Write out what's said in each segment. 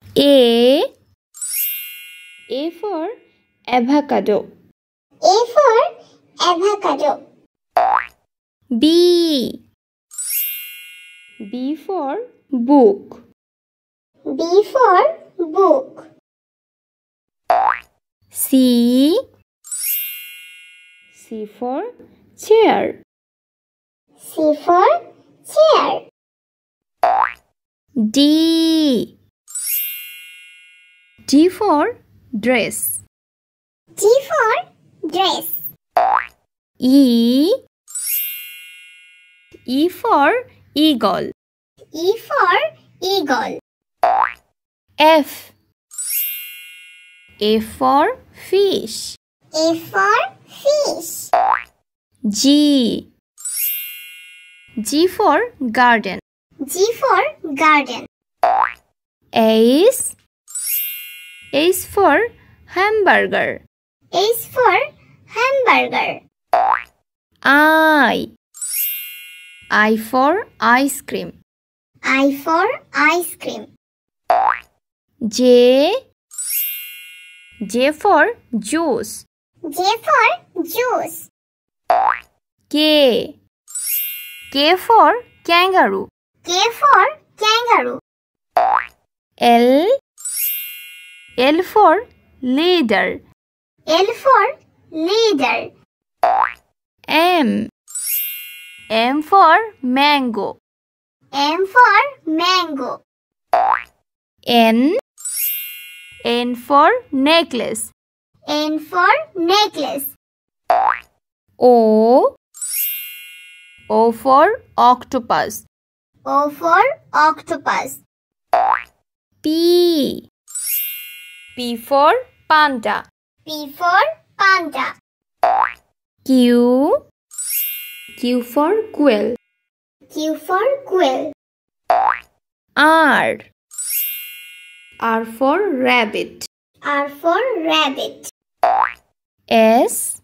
A for avocado. A for avocado. B for book. B for book. C for chair. C for chair. D for dress. D for dress. E for eagle. E for eagle. F for fish. A for fish. G for garden. G for garden. H for hamburger. H for hamburger. I for ice cream. I for ice cream. J for juice. J for juice. K for kangaroo. K for kangaroo. L for leader. L for leader. M for mango. M for mango. N for necklace. N for necklace. O for octopus. O for octopus. P for panda. P for panda. Q for quail. Q for quail. R for rabbit. R for rabbit. S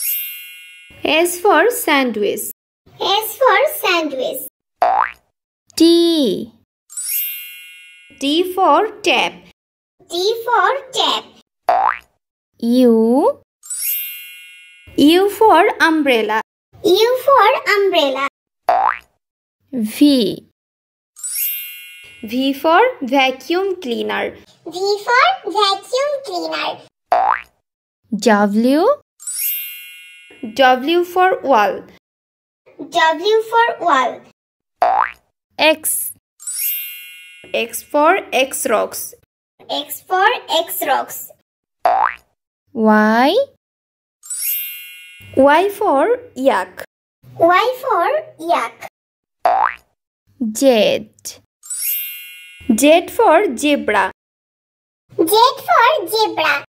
for sandwich. S for sandwich. T for tap. T for tap. U for umbrella. U for umbrella. V for vacuum cleaner. V for vacuum cleaner. W for wall. W for wall. X for X-Rocks. X for X-Rocks. Y for yak. Y for yak. Z for zebra. Z for zebra.